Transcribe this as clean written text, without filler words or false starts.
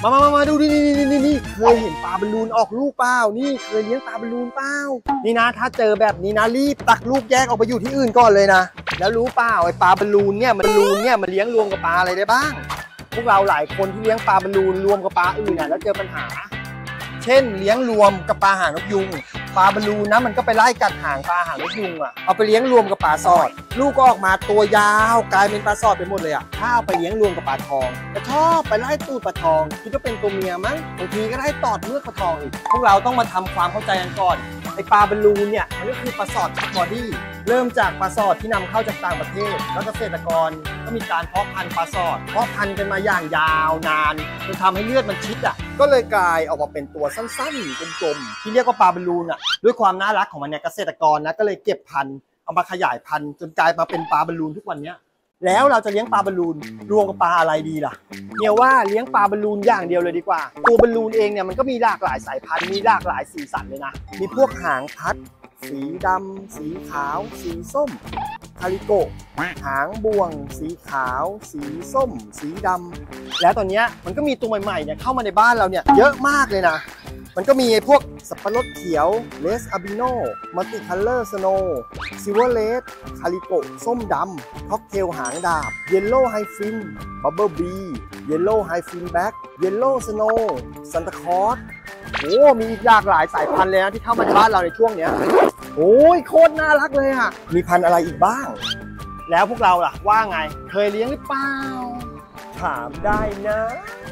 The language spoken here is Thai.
มาดูนี่เคยเห็นปลาบอลลูนออกลูกเปล่านี่เคยเลี้ยงปลาบอลลูนเปล่านี่นะถ้าเจอแบบนี้นะรีบตักลูกแยกออกไปอยู่ที่อื่นก่อนเลยนะแล้วรู้เปล่าไอ้ปลาบอลลูนเนี่ยมันเลี้ยงรวมกับปลาอะไรได้บ้างพวกเราหลายคนที่เลี้ยงปลาบอลลูนรวมกับปลาอื่นน่ะแล้วเจอปัญหาเช่นเลี้ยงรวมกับปลาหางนกยุงปลาบอลลูนนะมันก็ไปไล่กัดหางปลาหางนกยุงอ่ะเอาไปเลี้ยงรวมกับปลาสอดลูกก็ออกมาตัวยาวกลายเป็นปลาสอดไปหมดเลยอ่ะถ้าเอาไปเลี้ยงรวมกับปลาทองก็ชอบไปไล่ตูดปลาทองคิดว่าเป็นตัวเมียมั้งบางทีก็ไล่ตอดเมือกปลาทองอีกพวกเราต้องมาทำความเข้าใจกันก่อนไอปลาบอลลูนเนี่ยมันก็คือปลาสอดช็อตบอดี้เริ่มจากปลาสอดที่นำเข้าจากต่างประเทศแล้วเกษตรกรก็มีการเพาะพันธุ์ปลาสอดเพาะพันธุ์กันมาอย่างยาวนานจนทำให้เลือดมันชิดอ่ะก็เลยกลายออกมาเป็นตัวสั้นๆกลมๆที่เรียกว่าปลาบอลลูนอ่ะด้วยความน่ารักของมันเนี่ยเกษตรกรนะก็เลยเก็บพันธุ์เอามาขยายพันธุ์จนกลายมาเป็นปลาบอลลูนทุกวันนี้แล้วเราจะเลี้ยงปลาบอลลูนรวมกับปลาอะไรดีล่ะเนี่ยว่าเลี้ยงปลาบอลลูนอย่างเดียวเลยดีกว่าตัวบอลลูนเองเนี่ยมันก็มีหลากหลายสายพันธุ์มีหลากหลายสีสันเลยนะมีพวกหางพัดสีดำสีขาวสีส้มคาริโกะหางบ่วงสีขาวสีส้มสีดำแล้วตอนนี้มันก็มีตัวใหม่ๆเนี่ยเข้ามาในบ้านเราเนี่ยเยอะมากเลยนะมันก็มีพวกสับปะรดเขียวเลสอาบิโนมัลติคัลเลอร์สโนว์ซิลเวอร์เลสคาริโกะส้มดำค็อกเทลหางดาบเยลโล่ไฮฟินบับเบิลบีเยลโล่ไฮฟินแบ็กเยลโล่สโนว์ซันตาคลอสโอ้มีหลากหลายสายพันธุ์เลยนะที่เข้ามาในบ้านเราในช่วงเนี้ยโอ้ยโคตรน่ารักเลยอ่ะมีพันธุ์อะไรอีกบ้างแล้วพวกเราล่ะว่าไงเคยเลี้ยงหรือเปล่าถามได้นะ